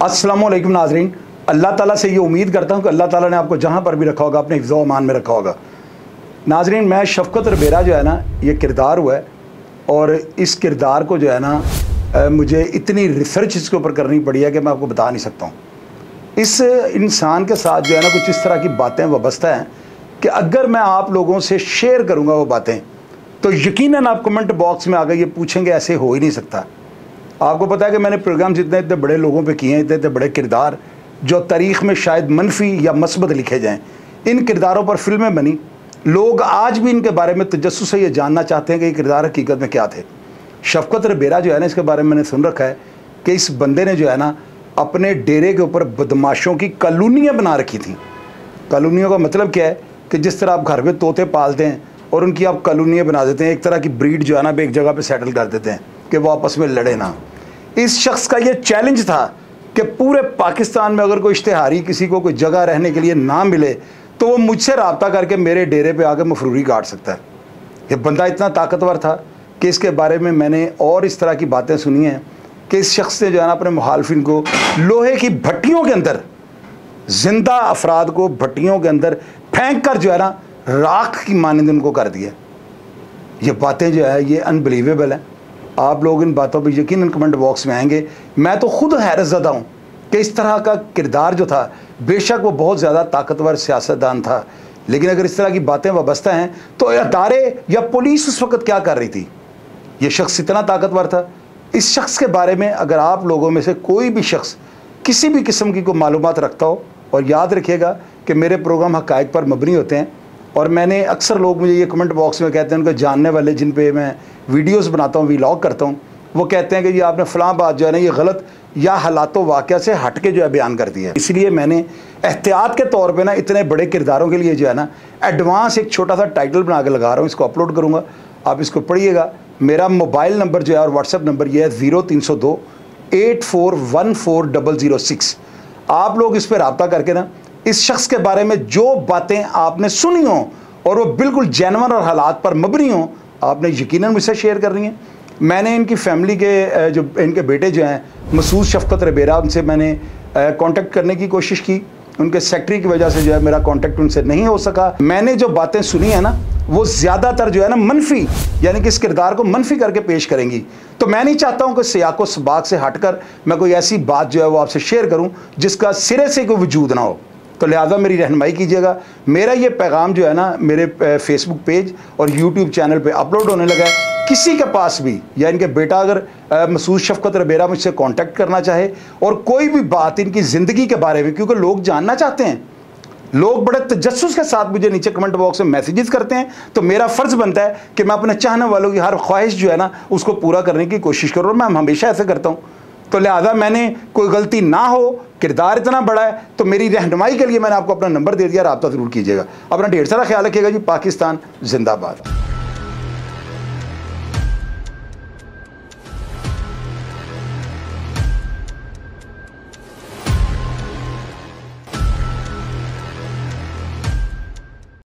अस्सलामुअलैकुम नाजरीन, अल्लाह ताला से ये उम्मीद करता हूँ कि अल्लाह ताला ने आपको जहाँ पर भी रखा होगा अपने हिफ्ज़ व अमान में रखा होगा। नाजरीन, मैं शफ़क़त रबेरा जो है ना, ये किरदार हुआ है और इस किरदार को जो है ना मुझे इतनी रिसर्च इसके ऊपर करनी पड़ी है कि मैं आपको बता नहीं सकता हूँ। इस इंसान के साथ जो है ना कुछ इस तरह की बातें वाबस्ता हैं कि अगर मैं आप लोगों से शेयर करूँगा वो बातें तो यकीनन आप कमेंट बॉक्स में आकर ये पूछेंगे ऐसे हो ही नहीं सकता। आपको पता है कि मैंने प्रोग्राम्स इतने इतने बड़े लोगों पे किए हैं, इतने इतने बड़े किरदार जो तारीख़ में शायद मनफी या मस्बत लिखे जाएं। इन किरदारों पर फिल्में बनी, लोग आज भी इनके बारे में तजस्सुस से ये जानना चाहते हैं कि ये किरदार हकीकत में क्या थे। शफ़क़त रबेरा जो है ना, इसके बारे में मैंने सुन रखा है कि इस बंदे ने जो है ना अपने डेरे के ऊपर बदमाशों की कॉलोनियाँ बना रखी थी। कॉलोनियों का मतलब क्या है कि जिस तरह आप घर में तोते पालते हैं और उनकी आप कॉलोनियाँ बना देते हैं, एक तरह की ब्रीड जो है ना एक जगह पे सेटल कर देते हैं कि वो आपस में लड़े ना। इस शख्स का ये चैलेंज था कि पूरे पाकिस्तान में अगर कोई इश्तिहारी किसी को कोई जगह रहने के लिए ना मिले तो वो मुझसे रब्ता करके मेरे डेरे पे आकर मफरूरी काट सकता है। ये बंदा इतना ताकतवर था कि इसके बारे में मैंने और इस तरह की बातें सुनी हैं कि इस शख्स ने जो है ना अपने मुखालफिन को लोहे की भट्टियों के अंदर, जिंदा अफराद को भट्टियों के अंदर फेंक कर जो है ना राख की मानंद उनको कर दिया। ये बातें जो है ये अनबिलीवेबल हैं। आप लोग इन बातों पर यकीनन कमेंट बॉक्स में आएंगे। मैं तो खुद हैरत ज़दा हूँ कि इस तरह का किरदार जो था, बेशक वो बहुत ज़्यादा ताकतवर सियासतदान था, लेकिन अगर इस तरह की बातें वाबस्ता हैं तो अदारे या पुलिस उस वक़्त क्या कर रही थी? ये शख्स इतना ताकतवर था। इस शख्स के बारे में अगर आप लोगों में से कोई भी शख्स किसी भी किस्म की कोई मालूमात रखता हो, और याद रखिएगा कि मेरे प्रोग्राम हक़ाइक़ पर मबनी होते हैं, और मैंने अक्सर लोग मुझे ये कमेंट बॉक्स में कहते हैं, उनको जानने वाले जिन पे मैं वीडियोस बनाता हूँ, व्लॉग करता हूँ, वो कहते हैं कि ये आपने फ़लाँ बात जो है ना ये गलत या हालातों वाक़या से हट के जो है बयान कर दिया है। इसलिए मैंने एहतियात के तौर पे ना इतने बड़े किरदारों के लिए जो है ना एडवांस एक छोटा सा टाइटल बना के लगा रहा हूँ, इसको अपलोड करूँगा, आप इसको पढ़िएगा। मेरा मोबाइल नंबर जो है और व्हाट्सएप नंबर ये है 0302 84140006। आप लोग इस पर रब्ता करके ना इस शख्स के बारे में जो बातें आपने सुनी हों और वो बिल्कुल जेन्युइन और हालात पर मबनी हों, आपने यकीनन मुझसे शेयर करनी है। मैंने इनकी फैमिली के जो इनके बेटे जो हैं मसूद शफ़क़त रबेरा, उनसे मैंने कांटेक्ट करने की कोशिश की। उनके सेक्रेटरी की वजह से जो है मेरा कांटेक्ट उनसे नहीं हो सका। मैंने जो बातें सुनी है ना वो ज़्यादातर जो है ना मनफी, यानी कि इस किरदार को मनफी करके पेश करेंगी। तो मैं नहीं चाहता हूँ कि सियाक़ व सबाक़ से हटकर मैं कोई ऐसी बात जो है वो आपसे शेयर करूँ जिसका सिरे से कोई वजूद ना हो। तो लिहाजा मेरी रहनुमाई कीजिएगा। मेरा ये पैगाम जो है ना मेरे फेसबुक पेज और यूट्यूब चैनल पे अपलोड होने लगा है। किसी के पास भी या इनके बेटा अगर मसूद शफ़क़त रबेरा मुझसे कांटेक्ट करना चाहे और कोई भी बात इनकी ज़िंदगी के बारे में, क्योंकि लोग जानना चाहते हैं, लोग बड़े तजस्सुस के साथ मुझे नीचे कमेंट बॉक्स में मैसेजेस करते हैं, तो मेरा फ़र्ज़ बनता है कि मैं अपने चाहने वालों की हर ख्वाहिश जो है ना उसको पूरा करने की कोशिश करूँ। मैं हमेशा ऐसे करता हूँ। तो लिहाजा मैंने कोई गलती ना हो, किरदार इतना बड़ा है तो मेरी रहनुमाई के लिए मैंने आपको अपना नंबर दे दिया, रब्ता ज़रूर कीजिएगा। अपना ढेर सारा ख्याल रखिएगा जी। पाकिस्तान जिंदाबाद।